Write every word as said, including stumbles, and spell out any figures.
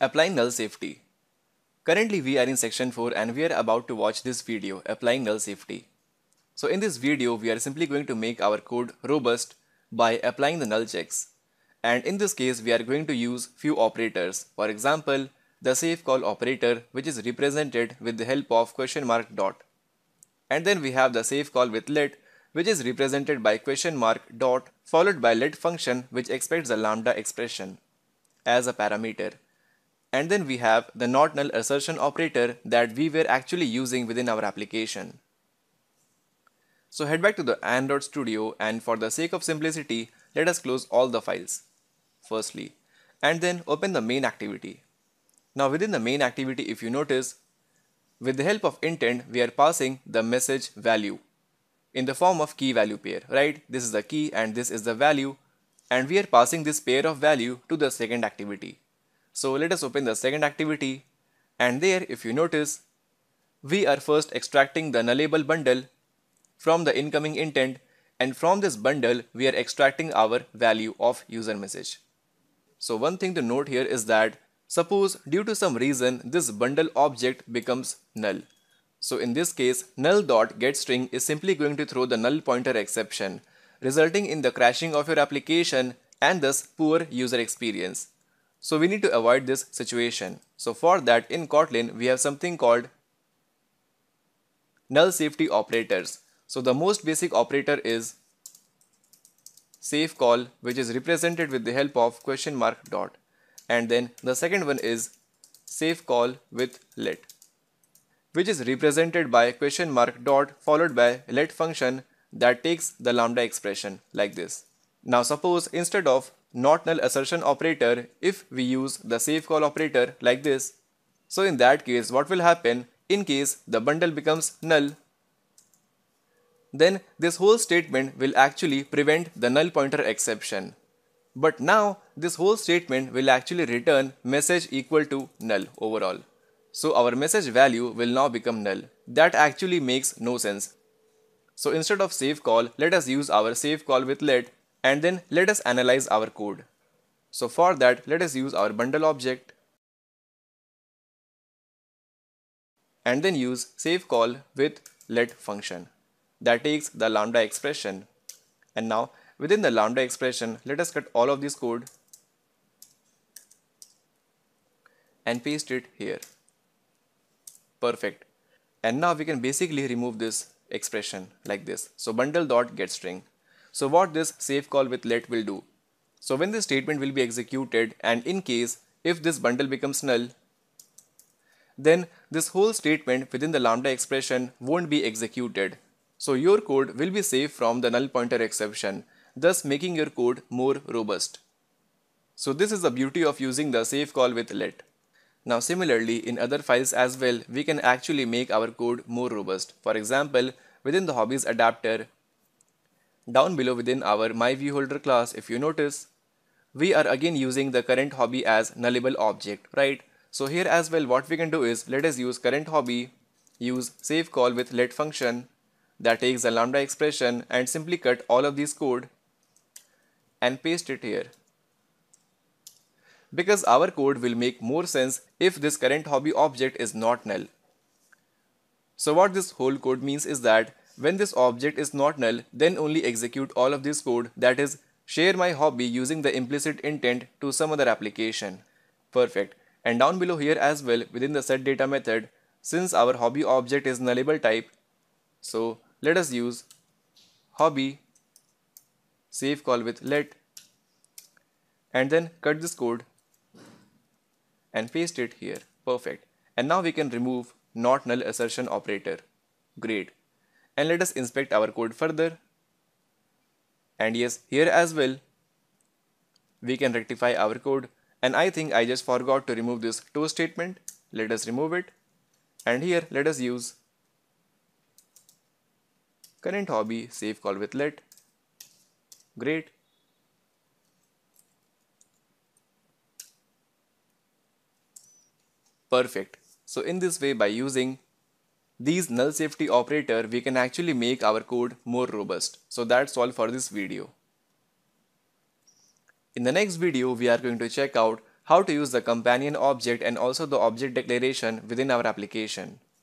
Applying null safety. Currently we are in section four and we are about to watch this video, applying null safety. So in this video we are simply going to make our code robust by applying the null checks. And in this case we are going to use few operators. For example, the safe call operator, which is represented with the help of question mark dot. And then we have the safe call with let, which is represented by question mark dot followed by let function, which expects the lambda expression as a parameter. And then we have the not null assertion operator that we were actually using within our application. So head back to the Android Studio, and for the sake of simplicity, let us close all the files firstly, and then open the main activity. Now within the main activity, if you notice, with the help of intent, we are passing the message value in the form of key value pair, right? This is the key and this is the value, and we are passing this pair of value to the second activity. So let us open the second activity, and there if you notice, we are first extracting the nullable bundle from the incoming intent, and from this bundle we are extracting our value of user message. So one thing to note here is that suppose due to some reason this bundle object becomes null. So in this case, null.getString is simply going to throw the null pointer exception, resulting in the crashing of your application and thus poor user experience. So we need to avoid this situation. So for that, in Kotlin we have something called null safety operators. So the most basic operator is safe call, which is represented with the help of question mark dot, and then the second one is safe call with let, which is represented by question mark dot followed by let function that takes the lambda expression like this. Now suppose instead of not null assertion operator, if we use the safe call operator like this, so in that case what will happen, in case the bundle becomes null, then this whole statement will actually prevent the null pointer exception. But now this whole statement will actually return message equal to null overall. So our message value will now become null. That actually makes no sense. So instead of safe call, let us use our safe call with let, and then let us analyze our code. So for that, let us use our bundle object and then use safe call with let function that takes the lambda expression. And now within the lambda expression, let us cut all of this code and paste it here. Perfect. And now we can basically remove this expression like this. So bundle.getString. So what this safe call with let will do, so when this statement will be executed, and in case if this bundle becomes null, then this whole statement within the lambda expression won't be executed. So your code will be safe from the null pointer exception, thus making your code more robust. So this is the beauty of using the safe call with let. Now similarly, in other files as well, we can actually make our code more robust. For example, within the hobbies adapter, down below within our myViewHolder class, if you notice, we are again using the current hobby as nullable object, right? So here as well, what we can do is, let us use current hobby, use safe call with let function that takes the lambda expression, and simply cut all of this code and paste it here. Because our code will make more sense if this current hobby object is not null. So what this whole code means is that when this object is not null, then only execute all of this code, that is, share my hobby using the implicit intent to some other application. Perfect. And down below here as well, within the setData method, since our hobby object is nullable type, so let us use hobby safe call with let, and then cut this code and paste it here. Perfect. And now we can remove not null assertion operator. Great. And let us inspect our code further. And yes, here as well, we can rectify our code. And I think I just forgot to remove this to statement. Let us remove it. And here, let us use current hobby safe call with let. Great. Perfect. So in this way, by using these null safety operator, we can actually make our code more robust. So that's all for this video. In the next video, we are going to check out how to use the companion object and also the object declaration within our application.